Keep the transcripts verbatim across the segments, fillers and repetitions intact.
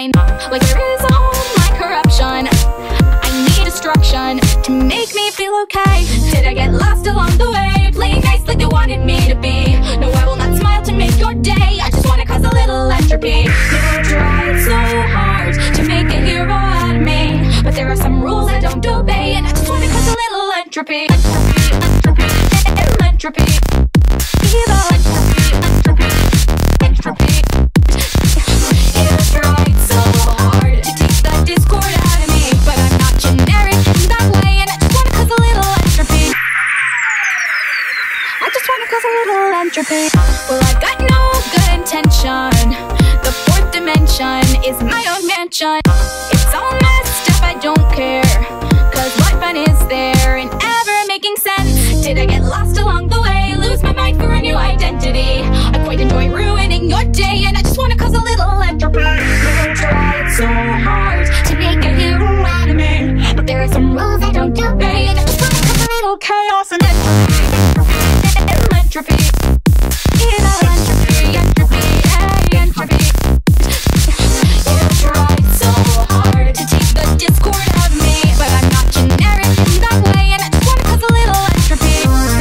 line, like there is all my corruption. I need destruction to make me feel okay. Did I get lost along the way, playing nice like they wanted me to be? No, I will not smile to make your day, I just wanna cause a little entropy. They tried so hard to make a hero out of me, but there are some rules I don't obey, and I just wanna cause a little entropy. Entropy, entropy, entropy. Evil entropy, entropy, entropy. You tried so hard to take the discord out of me, but I'm not generic in that way, and I just wanna cause a little entropy. I just wanna cause a little entropy. Well, I've got no good intention. The fourth dimension is my own mansion. It's all messed up, I don't care, cause what fun is there in ever making sense? Did I get lost along the way, lose my mind for a new identity? I quite enjoy ruining your day, and I just wanna cause a little entropy. You tried so hard to make a hero out of me, but there are some rules I don't obey, and I just wanna cause a little chaos and entropy. Entropy. Evil entropy, entropy, hey, entropy. You tried so hard to take the discord out of me, but I'm not generic in that way, and I just wanna cause a little entropy.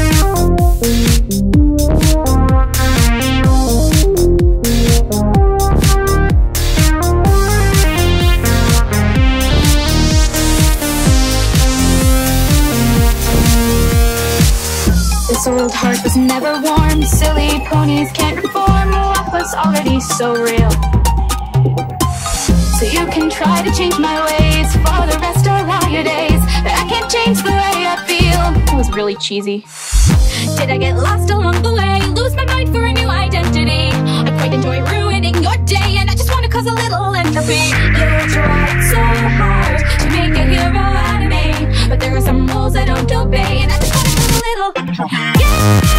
This old heart was never warm, silly ponies can't reform what was already so real. So you can try to change my ways for the rest of all your days, but I can't change the way I feel. It was really cheesy. Did I get lost along the way, lose my mind for a new identity? I quite enjoy ruining your day, and I just wanna cause a little entropy. You tried so hard to make a hero out of me, but there are some rules I don't obey, and I just wanna cause a little entropy. Yeah!